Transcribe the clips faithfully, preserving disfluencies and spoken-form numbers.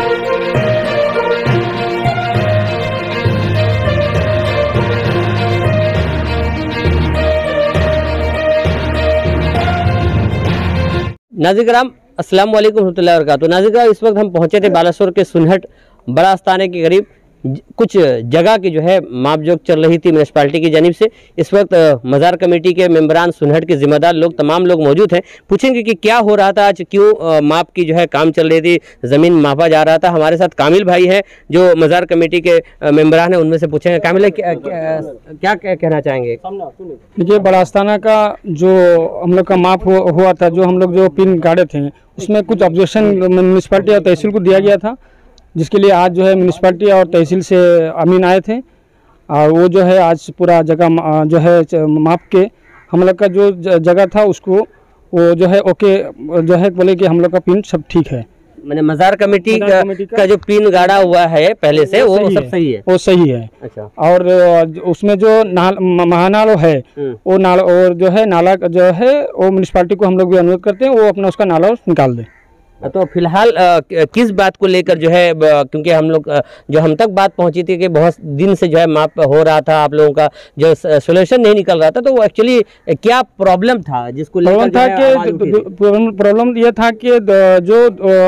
नाज़रीन किराम अस्सलाम वालेकुम रहमतुल्लाहि व बरकातुहू। नाज़रीन किराम इस वक्त हम पहुंचे थे बालासोर के सुनहट बड़ा आस्थाने के करीब कुछ जगह की जो है मापजोख चल रही थी म्यूनसिपालिटी की जानिब से। इस वक्त मज़ार कमेटी के मेंबरान, सुनहट के ज़िम्मेदार लोग, तमाम लोग मौजूद हैं। पूछेंगे कि क्या हो रहा था आज, क्यों माप की जो है काम चल रही थी, ज़मीन मापा जा रहा था। हमारे साथ कामिल भाई हैं जो मज़ार कमेटी के मेंबरान हैं, उनमें से पूछेंगे। कामिल क्या, क्या, क्या, क्या कहना चाहेंगे? देखिए, बड़ा आस्थाना का जो हम लोग का माप हुआ, हुआ था, जो हम लोग जो पिन गाड़े थे, उसमें कुछ ऑब्जेक्शन म्यूनसिपालिटी और तहसील को दिया गया था, जिसके लिए आज जो है म्यूनसिपालिटी और तहसील से अमीन आए थे और वो जो है आज पूरा जगह जो है माप के हम लोग का जो जगह था उसको वो जो है ओके जो है बोले कि हम लोग का पिन सब ठीक है। मैंने मज़ार कमेटी का, का, का जो पिन गाड़ा हुआ है पहले से वो सब सही है, वो सही है। अच्छा। और उसमें जो नाल महानाल है वो नाल और जो है नाला जो है वो म्यूनसिपालिटी को हम लोग भी अनुरोध करते हैं वो अपना उसका नाला निकाल दे। तो फिलहाल किस बात को लेकर जो है, क्योंकि हम लोग जो हम तक बात पहुंची थी कि बहुत दिन से जो है माप हो रहा था, आप लोगों का जो सोल्यूशन नहीं निकल रहा था, तो वो एक्चुअली क्या प्रॉब्लम था जिसको लेकर था कि प्रॉब्लम ये था कि जो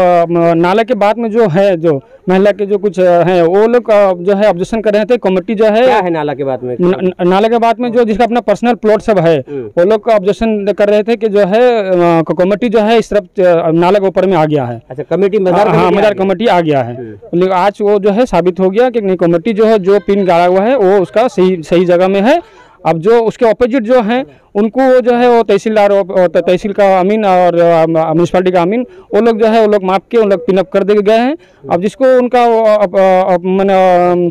नाला के बाद में जो है जो महिला के जो कुछ है वो लोग जो है ऑब्जेक्शन कर रहे थे। कमेटी जो है, क्या है नाला के बाद में न, नाला के बाद में जो जिसका अपना पर्सनल प्लॉट सब है वो लोग ऑब्जेक्शन कर रहे थे कि जो है कमेटी जो है इस तरफ नाला के ऊपर में आ गया है। अच्छा, कमेटी मज़ार हाँ मज़ार कमेटी आ गया है। लेकिन आज वो जो है साबित हो गया कि नहीं, कमेटी जो है जो पिन गाड़ा हुआ है वो उसका सही सही जगह में है। अब जो उसके ऑपोजिट जो है उनको वो जो है वो तहसीलदार और तहसील का अमीन और म्यूनसिपालिटी का अमीन वो लोग जो है वो लोग माप के उन लोग पिनअप कर दे गए हैं। अब जिसको उनका मैंने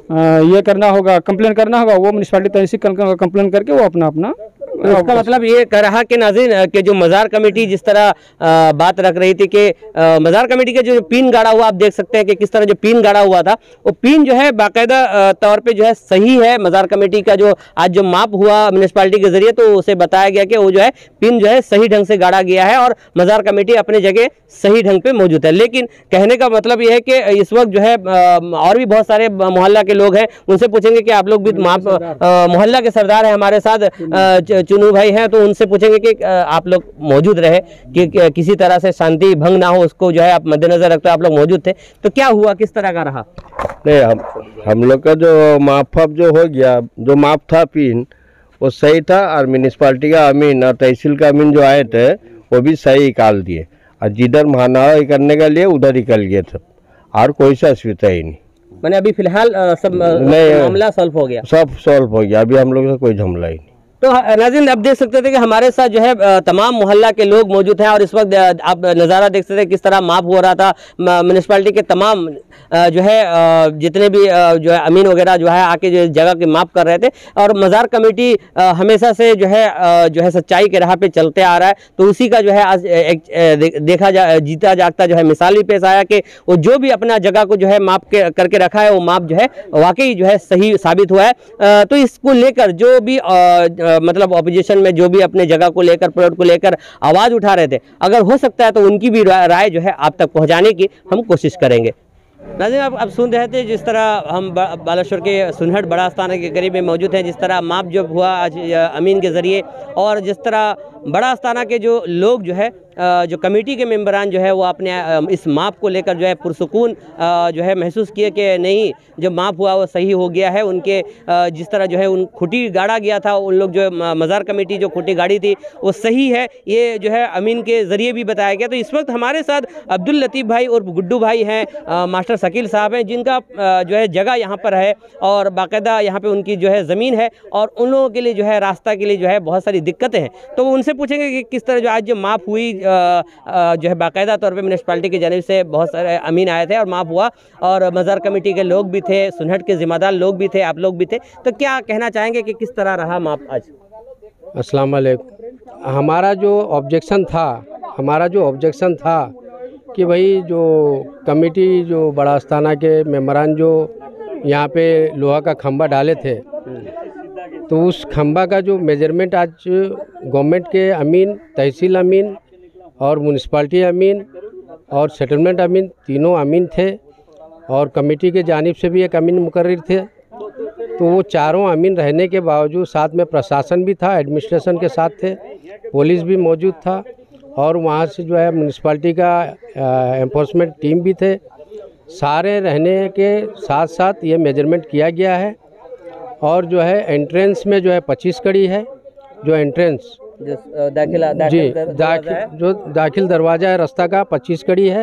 ये करना होगा, कंप्लेन करना होगा, वो म्यूनसिपालिटी तहसील कंप्लेन करके वो अपना अपना उसका मतलब ये कह रहा कि नाज़रीन कि जो मज़ार कमेटी जिस तरह आ, बात रख रही थी कि मज़ार कमेटी के जो पिन गाड़ा हुआ, आप देख सकते हैं कि किस तरह जो पिन गाड़ा हुआ था वो पिन जो है बाकायदा तौर पे जो है सही है। मज़ार कमेटी का जो आज जो माप हुआ म्यूनसिपालिटी के जरिए तो उसे बताया गया कि वो जो है पिन जो है सही ढंग से गाड़ा गया है और मज़ार कमेटी अपने जगह सही ढंग पे मौजूद है। लेकिन कहने का मतलब ये है कि इस वक्त जो है और भी बहुत सारे मोहल्ला के लोग हैं, उनसे पूछेंगे कि आप लोग भी माप, मोहल्ला के सरदार हैं हमारे साथ चुनू भाई हैं, तो उनसे पूछेंगे कि आप लोग मौजूद रहे कि किसी तरह से शांति भंग ना हो, उसको जो है आप मद्देनजर रखते हो, आप लोग मौजूद थे, तो क्या हुआ, किस तरह का रहा? नहीं, हम हम लोग का जो माप जो हो गया, जो माप था पिन वो सही था और म्यूनसिपालिटी का अमीन और तहसील का अमीन जो आए थे वो भी सही निकाल दिए और जिधर महानावा करने के लिए उधर निकल गए सब, और कोई सा असुविधा ही नहीं। मैंने अभी फिलहाल सब मामला सॉल्व हो गया, सब सॉल्व हो गया, अभी हम लोग का कोई झमेला ही नहीं। तो नाज़रीन आप देख सकते थे कि हमारे साथ जो है तमाम मोहल्ला के लोग मौजूद हैं और इस वक्त आप नज़ारा देख सकते थे किस तरह माप हो रहा था। म्यूनसिपालिटी के तमाम जो है जितने भी जो है अमीन वगैरह जो है आके जो जगह के माप कर रहे थे और मज़ार कमेटी हमेशा से जो है जो है सच्चाई के राह पे चलते आ रहा है, तो उसी का जो है आज एक देखा जा जीता जागता जो है मिसाल ही पेश आया कि वो जो भी अपना जगह को जो है माप के करके रखा है वो माप जो है वाकई जो है सही साबित हुआ है। तो इसको लेकर जो भी मतलब ऑपोजिशन में जो भी अपने जगह को लेकर, प्लॉट को लेकर आवाज़ उठा रहे थे, अगर हो सकता है तो उनकी भी राय जो है आप तक पहुंचाने की हम कोशिश करेंगे। नाज़रीन आप अब सुन रहे थे जिस तरह हम बालासोर के सुनहट बड़ा आस्थाना के करीब में मौजूद हैं, जिस तरह माप जो हुआ आज अमीन के ज़रिए और जिस तरह बड़ा आस्थाना के जो लोग जो है जो कमेटी के मेंबरान जो है वो अपने इस माप को लेकर जो है पुरसुकून जो है महसूस किए कि नहीं, जो माप हुआ वो सही हो गया है। उनके जिस तरह जो है उन खुटी गाड़ा गया था, उन लोग जो मज़ार कमेटी जो खुटी गाड़ी थी वो सही है, ये जो है अमीन के ज़रिए भी बताया गया। तो इस वक्त हमारे साथ अब्दुल लतीफ़ भाई और गुड्डू भाई हैं, मास्टर शकील साहब हैं, जिनका जो है जगह यहाँ पर है और बाकायदा यहाँ पर उनकी जो है ज़मीन है और उन लोगों के लिए जो है रास्ता के लिए जो है बहुत सारी दिक्कतें हैं। तो उनसे पूछेंगे कि किस तरह जो आज जो माप हुई जो है बाकायदा तौर पे म्यूनसिपालिटी की जानिब से बहुत सारे अमीन आए थे और माप हुआ और मज़ार कमेटी के लोग भी थे, सुनहट के ज़िम्मेदार लोग भी थे, आप लोग भी थे, तो क्या कहना चाहेंगे कि किस तरह रहा माप आज? अस्सलाम वालेकुम। हमारा जो ऑब्जेक्शन था हमारा जो ऑब्जेक्शन था कि भाई जो कमेटी जो बड़ा आस्थाना के मेंबरान जो यहाँ पे लोहा का खंभा डाले थे, तो उस खंभा का जो मेजरमेंट आज गवर्नमेंट के अमीन, तहसील अमीन और म्यूनसिपालिटी अमीन और सेटलमेंट अमीन, तीनों अमीन थे और कमेटी के जानिब से भी एक अमीन मुकर्रर थे। तो वो चारों अमीन रहने के बावजूद साथ में प्रशासन भी था, एडमिनिस्ट्रेशन के साथ थे, पुलिस भी मौजूद था और वहाँ से जो है म्यूनिसिपालिटी का एनफोर्समेंट टीम भी थे। सारे रहने के साथ साथ ये मेजरमेंट किया गया है और जो है एंट्रेंस में जो है पच्चीस कड़ी है, जो एंट्रेंस जो दाखिला जी दाखिल जो दाखिल दरवाज़ा है रास्ता का पच्चीस कड़ी है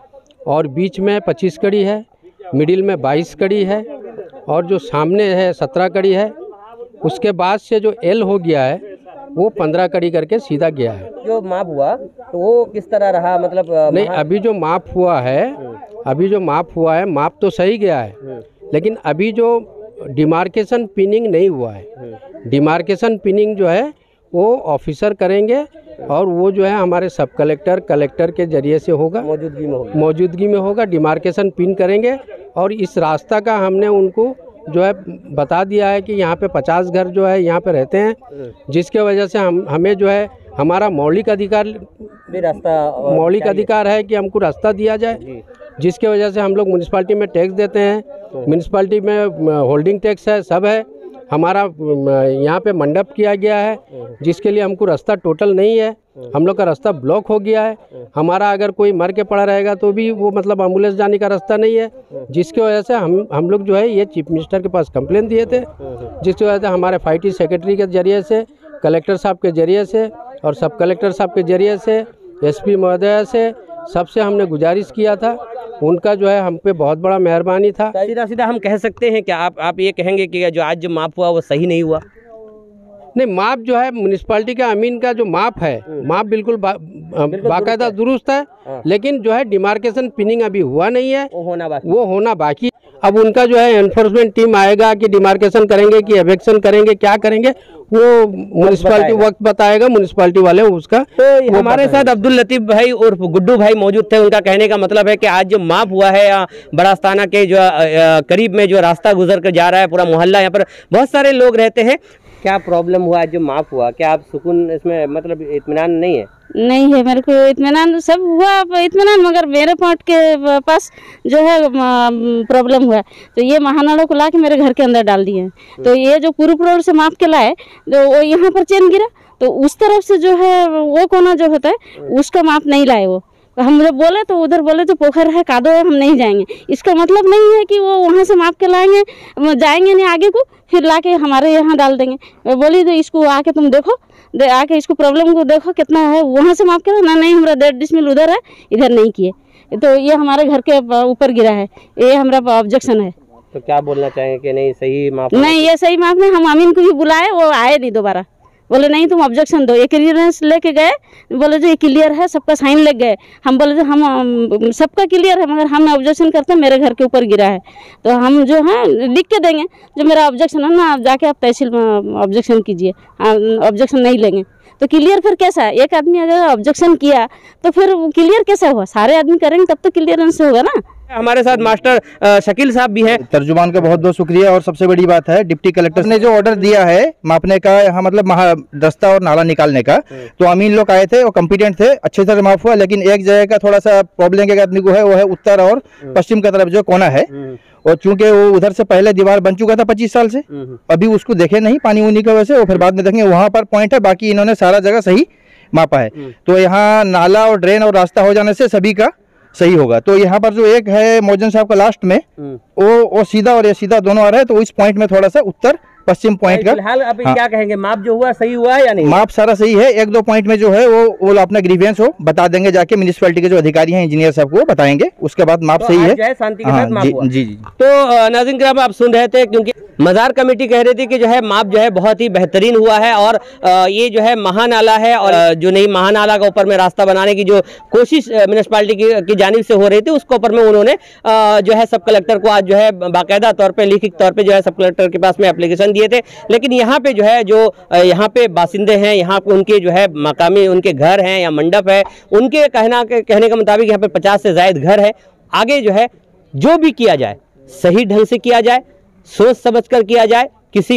और बीच में पच्चीस कड़ी है, मिडिल में बाईस कड़ी है और जो सामने है सत्रह कड़ी है। उसके बाद से जो एल हो गया है वो पंद्रह कड़ी करके सीधा गया है। जो माप हुआ तो वो किस तरह रहा, मतलब नहीं, अभी जो माप हुआ है अभी जो माप हुआ है माप तो सही गया है, लेकिन अभी जो डिमार्केशन पिनिंग नहीं हुआ है। डिमार्केशन पिनिंग जो है वो ऑफिसर करेंगे और वो जो है हमारे सब कलेक्टर कलेक्टर के जरिए से होगा, मौजूदगी में होगा मौजूदगी में होगा डिमार्केशन पिन करेंगे। और इस रास्ता का हमने उनको जो है बता दिया है कि यहाँ पे पचास घर जो है यहाँ पे रहते हैं, जिसके वजह से हम हमें जो है हमारा मौलिक अधिकार रास्ता मौलिक अधिकार है कि हमको रास्ता दिया जाए, जिसके वजह से हम लोग म्यूनिसिपालिटी में टैक्स देते हैं, म्यूनिसिपालिटी में होल्डिंग टैक्स है, सब है। हमारा यहाँ पे मंडप किया गया है जिसके लिए हमको रास्ता टोटल नहीं है, हम लोग का रास्ता ब्लॉक हो गया है। हमारा अगर कोई मर के पड़ा रहेगा तो भी वो मतलब एम्बुलेंस जाने का रास्ता नहीं है, जिसकी वजह से हम हम लोग जो है ये चीफ मिनिस्टर के पास कंप्लेन दिए थे, जिसकी वजह से हमारे फाइटी सेक्रेटरी के जरिए से, कलेक्टर साहब के जरिए से और सब कलेक्टर साहब के जरिए से, एसपी महोदय से, सबसे हमने गुजारिश किया था। उनका जो है हम पे बहुत बड़ा मेहरबानी था। सीधा सीधा हम कह सकते हैं कि आप आप ये कहेंगे कि जो आज जो माप हुआ वो सही नहीं हुआ? नहीं, माप जो है म्यूनिसिपालिटी का अमीन का जो माप है, माप बिल्कुल बा, बाकायदा दुरुस्त है, लेकिन जो है डिमार्केशन पिनिंग अभी हुआ नहीं है, वो होना बाकी वो होना बाकी। अब उनका जो है एनफोर्समेंट टीम आएगा कि डिमार्केशन करेंगे कि एवेक्शन करेंगे, क्या करेंगे वो म्यूनिसिपालिटी वक्त बताएगा, म्यूनिसिपालिटी वाले उसका। तो हमारे साथ अब्दुल लतीफ भाई और गुड्डू भाई मौजूद थे। उनका कहने का मतलब है कि आज जो माप हुआ है बड़ा आस्थाना के जो करीब में जो रास्ता गुजर कर जा रहा है, पूरा मोहल्ला, यहाँ पर बहुत सारे लोग रहते हैं। क्या प्रॉब्लम हुआ आज जो माप हुआ? क्या आप सुकून इसमें मतलब इत्मीनान नहीं है? नहीं है, मेरे को इत्मीनान सब हुआ इत्मीनान, मगर मेरे पॉइंट के पास जो है प्रॉब्लम हुआ। तो ये महानाड़ों को ला के मेरे घर के अंदर डाल दिए। तो ये जो पूर्व रोड से माप के लाए जो वो यहाँ पर चेन गिरा, तो उस तरफ से जो है वो कोना जो होता है उसका माप नहीं लाए। वो हम जब बोले तो उधर बोले तो पोखर है, कादो है, हम नहीं जाएंगे। इसका मतलब नहीं है कि वो वहाँ से माप के लाएंगे, जाएंगे नहीं आगे को, फिर लाके हमारे यहाँ डाल देंगे। मैं बोली तो इसको आके तुम देखो, दे आके इसको प्रॉब्लम को देखो कितना है, वहाँ से माप के ना, नहीं हमारा डेढ़ डिसमिल उधर है, इधर नहीं किए। तो ये हमारे घर के ऊपर गिरा है, ये हमारा ऑब्जेक्शन है। तो क्या बोलना चाहेंगे कि नहीं सही माप? नहीं, ये सही माप नहीं। हम अमीन को भी बुलाए, वो आए नहीं दोबारा, बोले नहीं तुम ऑब्जेक्शन दो। ये क्लियरेंस लेके गए, बोले जो ये क्लियर है, सबका साइन लग गए। हम बोले जो हम सबका क्लियर है, मगर हम ऑब्जेक्शन करते हैं, मेरे घर के ऊपर गिरा है, तो हम जो है लिख के देंगे जो मेरा ऑब्जेक्शन है ना, आप जाके आप तहसील में ऑब्जेक्शन कीजिए। ऑब्जेक्शन नहीं लेंगे तो क्लियर फिर कैसा है? एक आदमी अगर ऑब्जेक्शन किया तो फिर क्लियर कैसा हुआ? सारे आदमी करेंगे तब तो क्लियरेंस होगा ना। हमारे साथ मास्टर शकील साहब भी हैं। तर्जुमान का बहुत बहुत शुक्रिया। और सबसे बड़ी बात है डिप्टी कलेक्टर ने जो ऑर्डर दिया है मापने का, यहाँ मतलब रास्ता और नाला निकालने का, तो अमीन लोग आए थे और कॉम्पिटेंट थे, अच्छे तरह माफ हुआ। लेकिन एक जगह का थोड़ा सा प्रॉब्लम के आदमी को है, वो है उत्तर और पश्चिम का तरफ जो कोना है, और चूंकि वो उधर से पहले दीवार बन चुका था पच्चीस साल से, अभी उसको देखे नहीं पानी उनी की वजह से, वो फिर बाद में देखेंगे, वहाँ पर पॉइंट है। बाकी इन्होंने सारा जगह सही मापा है, तो यहाँ नाला और ड्रेन और रास्ता हो जाने से सभी का सही होगा। तो यहाँ पर जो एक है मौजन साहब का लास्ट में, वो वो सीधा और ये सीधा दोनों आ रहे हैं, तो इस पॉइंट में थोड़ा सा उत्तर पश्चिम पॉइंट का फिलहाल अभी हाँ। क्या कहेंगे, माप जो हुआ सही हुआ है या नहीं? माप सारा सही है। एक दो पॉइंट में जो है वो वो अपना ग्रीवियंस हो बता देंगे, जाके म्यूनिसिपैलिटी के जो अधिकारी हैं इंजीनियर साहब को बताएंगे, उसके बाद माप तो सही है, है शांति के हाँ, साथ माप जी, हुआ। जी जी। तो नाज़रीन किराम आप सुन रहे थे, क्योंकि मज़ार कमेटी कह रही थी कि जो है माप जो है बहुत ही बेहतरीन हुआ है, और ये जो है महानाला है, और जो नई महानाला का ऊपर में रास्ता बनाने की जो कोशिश म्यूनिसिपैलिटी की, की जानिब से हो रही थी, उसके ऊपर में उन्होंने जो है सब कलेक्टर को आज जो है बाकायदा तौर पे लिखित तौर पे जो है सब कलेक्टर के पास में एप्लीकेशन दिए थे। लेकिन यहाँ पे जो है जो यहाँ पे बासिंदे हैं, यहाँ पे उनके जो है मकामी उनके घर हैं या मंडप है, उनके कहना के कहने के मुताबिक यहाँ पे पचास से ज़ायद घर है। आगे जो है जो भी किया जाए सही ढंग से किया जाए, सोच समझ कर किया जाए, किसी को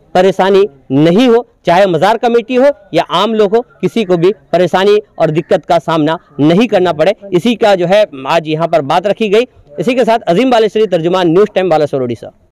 परेशानी नहीं हो, चाहे मज़ार कमेटी हो या आम लोग हो, किसी को भी परेशानी और दिक्कत का सामना नहीं करना पड़े। इसी का जो है आज यहाँ पर बात रखी गई। इसी के साथ अजीम बालेश्वरी, तर्जुमान न्यूज़ टाइम, बालासोर, उड़ीसा।